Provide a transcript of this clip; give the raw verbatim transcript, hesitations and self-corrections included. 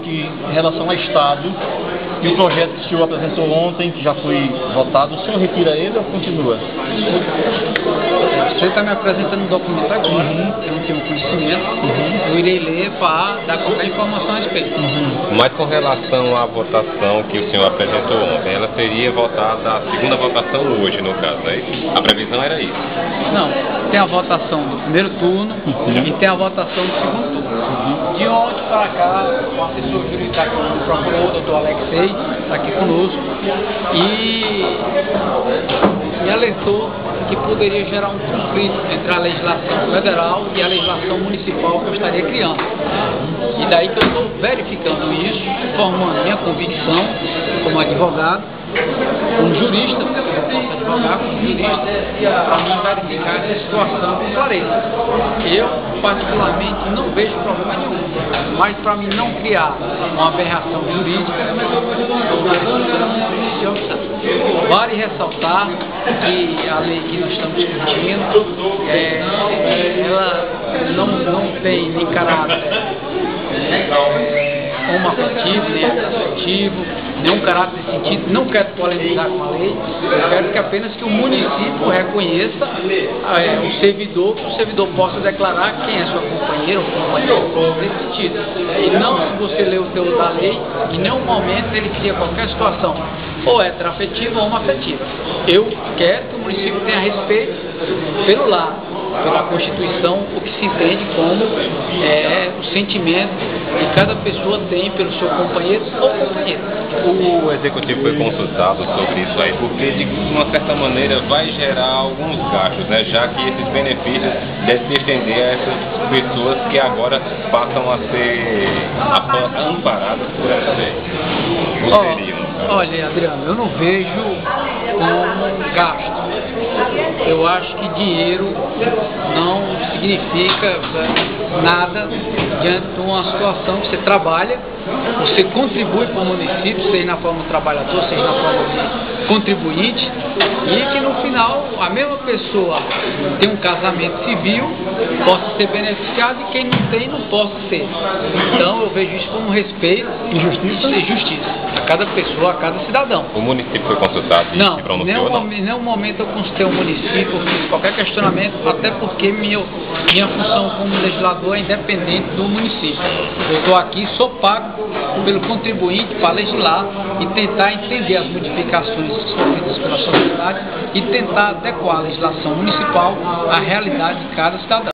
Que, em relação ao Estado e o projeto que o senhor apresentou ontem, que já foi votado, o senhor retira ele ou continua? Você está me apresentando um documento agora, uhum. Eu não tenho conhecimento, uhum. Eu irei ler para dar qualquer informação a respeito. Uhum. Mas com relação à votação que o senhor apresentou ontem, ela seria votada, a segunda votação hoje, no caso, né? A previsão era isso? Não, tem a votação do primeiro turno uhum. E tem a votação do segundo turno. Uhum. De ontem para cá, o assessor jurídico está aqui, o procurador, o doutor Alexei, está aqui conosco, e me alertou que poderia gerar um conflito entre a legislação federal e a legislação municipal que eu estaria criando. E daí que eu estou verificando isso, formando minha convicção como advogado, como jurista, porque eu posso advogar como jurista, para mim verificar essa situação com clareza. Eu, particularmente, não vejo problema nenhum, mas para mim não criar uma aberração jurídica, vale ressaltar que a lei que nós estamos discutindo, é, ela não, não tem nem caráter é, homoafetivo, nem heteroafetivo, nenhum caráter desse sentido. Não quero polemizar com a lei, eu quero que apenas que o município reconheça é, o servidor, que o servidor possa declarar quem é sua companheira ou companheiro nesse sentido. E não, se você lê o teor da lei, em nenhum momento ele cria qualquer situação ou heteroafetiva ou homoafetiva. Eu quero que o município tenha respeito pelo lar, pela Constituição, o que se entende como é, o sentimento que cada pessoa tem pelo seu companheiro ou companheira. O executivo foi consultado sobre isso aí, porque de uma certa maneira vai gerar alguns gastos, né? Já que esses benefícios devem se estender a essas pessoas que agora passam a ser amparadas por essa lei. Oh, olha, Adriano, eu não vejo como gasto. Eu acho que dinheiro não significa nada diante de uma situação que você trabalha, você contribui para o município, seja na forma de trabalhador, seja na forma de contribuinte, e que no final a mesma pessoa tem um casamento civil, possa ser beneficiada, e quem não tem não possa ser. Então eu vejo isso como respeito e justiça, e justiça a cada pessoa, a cada cidadão. O município foi consultado e não, se pronunciou? Não, em nenhum momento eu consultei o município, fiz qualquer questionamento, até porque minha, minha função como legislador é independente do município. Eu estou aqui, sou pago pelo contribuinte para legislar e tentar entender as modificações sofridas pela sociedade e tentar adequar a legislação municipal à realidade de cada cidadão.